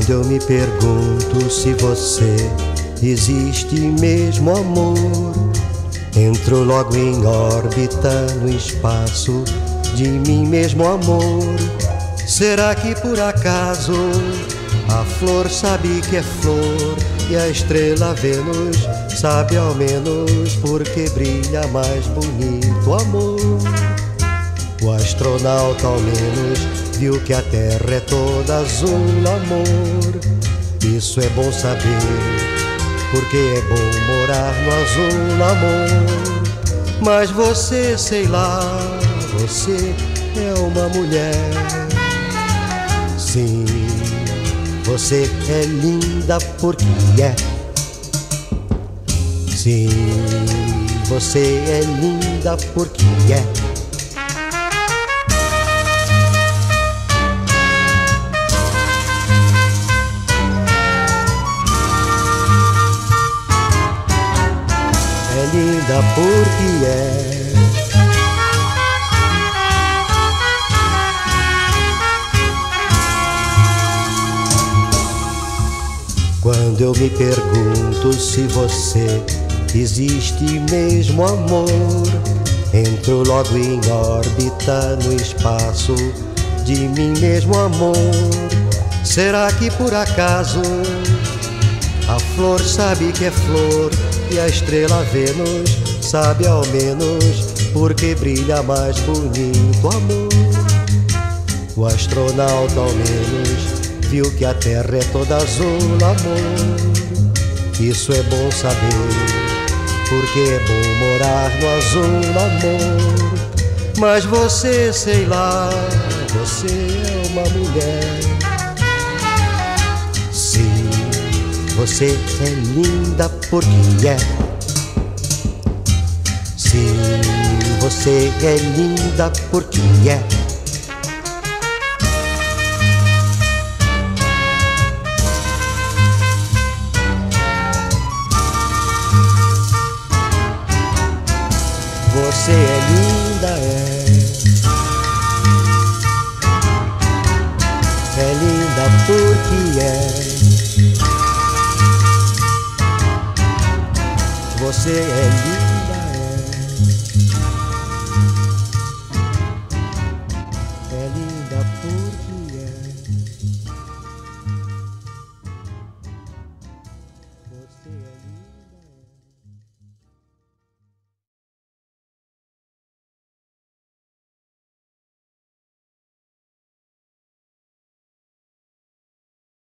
Quando eu me pergunto se você existe mesmo, amor, entro logo em órbita no espaço de mim mesmo, amor. Será que por acaso a flor sabe que é flor e a estrela Vênus sabe ao menos porque brilha mais bonito, amor? O astronauta ao menos viu que a Terra é toda azul, amor. Isso é bom saber, porque é bom morar no azul, amor. Mas você, sei lá, você é uma mulher. Sim, você é linda porque é. Sim, você é linda porque é. É linda porque é. Quando eu me pergunto se você existe mesmo, amor, entro logo em órbita no espaço de mim mesmo, amor. Será que por acaso a flor sabe que é flor e a estrela Vênus sabe ao menos porque brilha mais bonito, amor? O astronauta ao menos viu que a Terra é toda azul, amor. Isso é bom saber, porque é bom morar no azul, amor. Mas você, sei lá, você é uma mulher. Sim, você é linda porque é. Sim, você é linda porque é. Você é linda, é. É linda porque é. Você é linda.